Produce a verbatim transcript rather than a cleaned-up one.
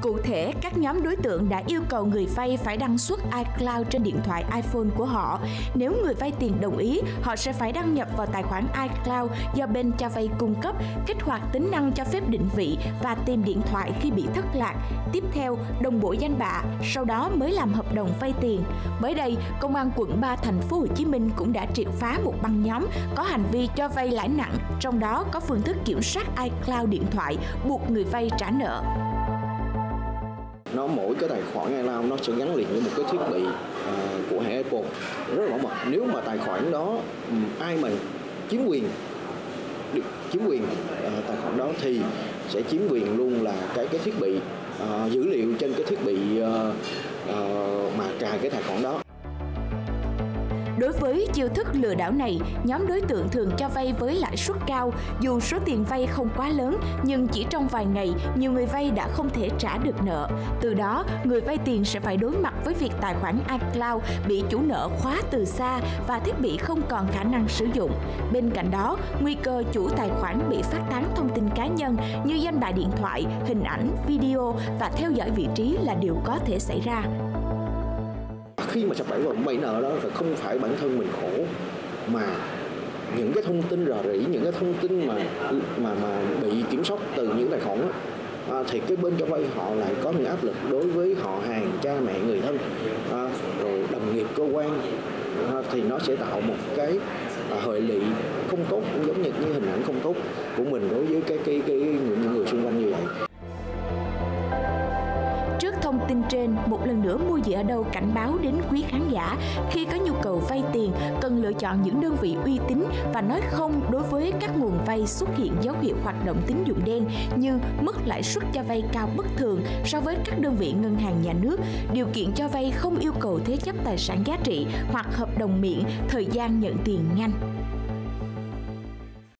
Cụ thể, các nhóm đối tượng đã yêu cầu người vay phải đăng xuất iCloud trên điện thoại iPhone của họ. Nếu người vay tiền đồng ý, họ sẽ phải đăng nhập vào tài khoản iCloud do bên cho vay cung cấp, kích hoạt tính năng cho phép định vị và tìm điện thoại khi bị thất lạc. Tiếp theo, đồng bộ danh bạ, sau đó mới làm hợp đồng vay tiền. Mới đây, Công an quận ba thành phố Hồ Chí Minh cũng đã triệt phá một băng nhóm có hành vi cho vay lãi nặng, trong đó có phương thức kiểm soát iCloud điện thoại buộc người vay trả nợ. Nó mỗi cái tài khoản iCloud nó sẽ gắn liền với một cái thiết bị uh, của hãng Apple rất là bảo mật. Nếu mà tài khoản đó um, ai mà chiếm quyền chiếm quyền uh, tài khoản đó thì sẽ chiếm quyền luôn là cái cái thiết bị uh, dữ liệu trên cái thiết bị uh, uh, mà cài cái tài khoản đó. Đối với chiêu thức lừa đảo này, nhóm đối tượng thường cho vay với lãi suất cao, dù số tiền vay không quá lớn, nhưng chỉ trong vài ngày, nhiều người vay đã không thể trả được nợ. Từ đó, người vay tiền sẽ phải đối mặt với việc tài khoản iCloud bị chủ nợ khóa từ xa và thiết bị không còn khả năng sử dụng. Bên cạnh đó, nguy cơ chủ tài khoản bị phát tán thông tin cá nhân như danh bạ điện thoại, hình ảnh, video và theo dõi vị trí là điều có thể xảy ra. Khi mà sập bẫy vào bẫy nợ đó thì không phải bản thân mình khổ, mà những cái thông tin rò rỉ, những cái thông tin mà mà mà bị kiểm soát từ những tài khoản đó, à, thì cái bên cho vay họ lại có những áp lực đối với họ hàng, cha mẹ, người thân, à, rồi đồng nghiệp cơ quan, à, thì nó sẽ tạo một cái à, hệ lụy không tốt, cũng giống như những hình ảnh không tốt của mình đối với cái cái cái những người xung quanh như vậy. Thông tin trên, một lần nữa Mua Gì Ở Đâu cảnh báo đến quý khán giả khi có nhu cầu vay tiền cần lựa chọn những đơn vị uy tín và nói không đối với các nguồn vay xuất hiện dấu hiệu hoạt động tín dụng đen như mức lãi suất cho vay cao bất thường so với các đơn vị ngân hàng nhà nước, điều kiện cho vay không yêu cầu thế chấp tài sản giá trị hoặc hợp đồng miệng, thời gian nhận tiền nhanh.